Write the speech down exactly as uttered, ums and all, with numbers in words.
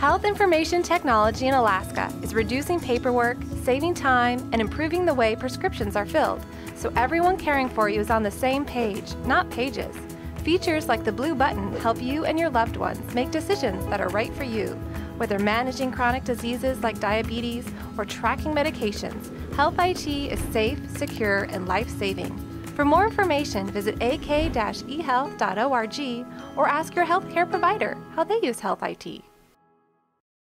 Health information technology in Alaska is reducing paperwork, saving time, and improving the way prescriptions are filled, so everyone caring for you is on the same page, not pages. Features like the blue button help you and your loved ones make decisions that are right for you. Whether managing chronic diseases like diabetes or tracking medications, Health I T is safe, secure, and life-saving. For more information, visit a k dash e health dot org or ask your healthcare provider how they use Health I T.